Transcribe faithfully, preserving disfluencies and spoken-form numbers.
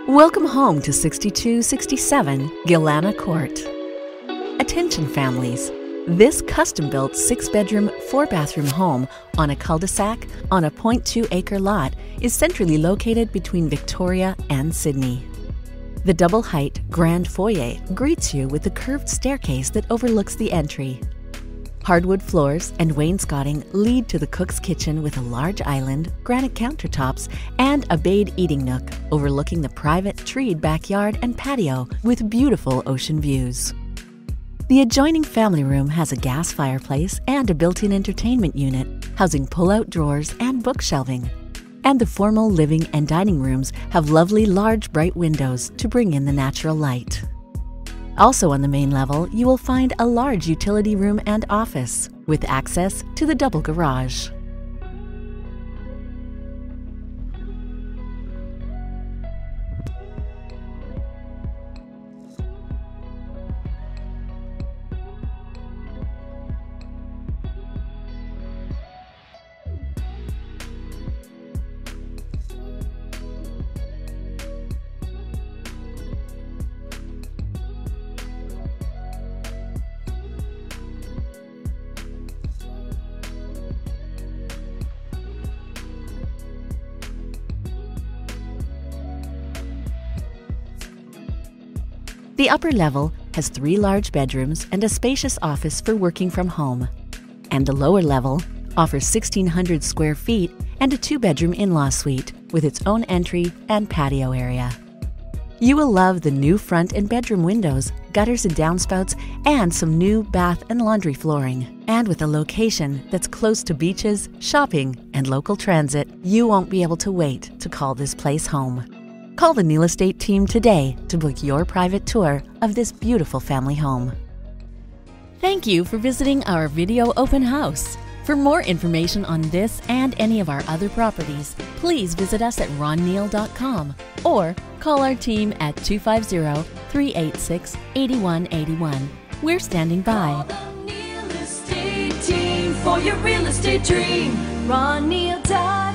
Welcome home to sixty-two sixty-seven Gilana Court. Attention families, this custom-built six-bedroom, four-bathroom home on a cul-de-sac on a zero point two acre lot is centrally located between Victoria and Sydney. The double-height grand foyer greets you with a curved staircase that overlooks the entry. Hardwood floors and wainscoting lead to the cook's kitchen with a large island, granite countertops, and a bayed eating nook overlooking the private treed backyard and patio with beautiful ocean views. The adjoining family room has a gas fireplace and a built-in entertainment unit housing pull-out drawers and bookshelving. And the formal living and dining rooms have lovely large bright windows to bring in the natural light. Also on the main level, you will find a large utility room and office with access to the double garage. The upper level has three large bedrooms and a spacious office for working from home. And the lower level offers sixteen hundred square feet and a two-bedroom in-law suite with its own entry and patio area. You will love the new front and bedroom windows, gutters and downspouts, and some new bath and laundry flooring. And with a location that's close to beaches, shopping, and local transit, you won't be able to wait to call this place home. Call the Neil Estate team today to book your private tour of this beautiful family home. Thank you for visiting our video open house. For more information on this and any of our other properties, please visit us at ron neil dot com or call our team at two five zero, three eight six, eight one eight one. We're standing by. Call the Neil Estate team for your real estate dream. ron neil dot com